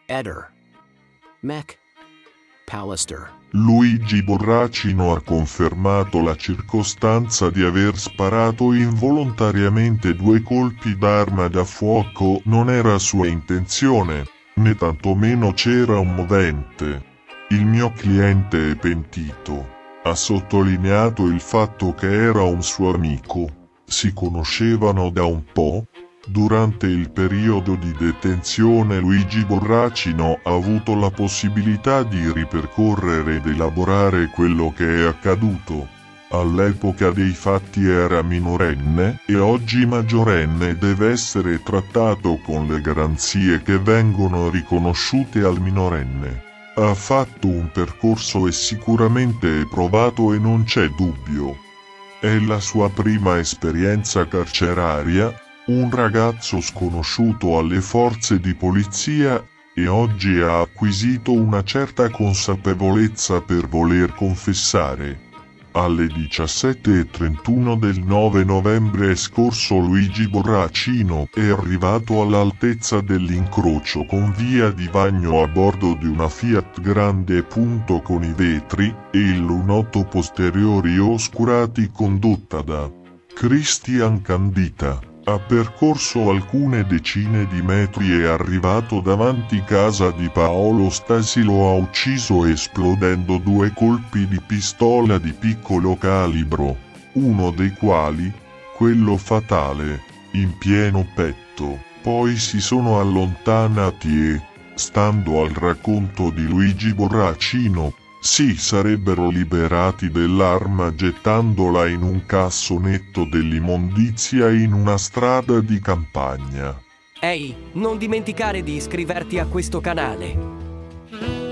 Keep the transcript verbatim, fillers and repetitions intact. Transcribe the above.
Eder. Mac. Pallister. Luigi Borracino ha confermato la circostanza di aver sparato involontariamente due colpi d'arma da fuoco. Non era sua intenzione, né tantomeno c'era un movente. Il mio cliente è pentito. Ha sottolineato il fatto che era un suo amico. Si conoscevano da un po'. Durante il periodo di detenzione Luigi Borracino ha avuto la possibilità di ripercorrere ed elaborare quello che è accaduto. All'epoca dei fatti era minorenne e oggi maggiorenne e deve essere trattato con le garanzie che vengono riconosciute al minorenne. Ha fatto un percorso e sicuramente è provato e non c'è dubbio. È la sua prima esperienza carceraria. Un ragazzo sconosciuto alle forze di polizia e oggi ha acquisito una certa consapevolezza per voler confessare. Alle diciassette e trentuno del nove novembre scorso Luigi Borracino è arrivato all'altezza dell'incrocio con via di Vagno a bordo di una Fiat Grande punto con i vetri e il lunotto posteriori oscurati condotta da Christian Candita. Ha percorso alcune decine di metri e è arrivato davanti casa di Paolo Stasi. Lo ha ucciso esplodendo due colpi di pistola di piccolo calibro, uno dei quali, quello fatale, in pieno petto. Poi si sono allontanati e, stando al racconto di Luigi Borracino, si sarebbero liberati dell'arma gettandola in un cassonetto dell'immondizia in una strada di campagna. Ehi, non dimenticare di iscriverti a questo canale.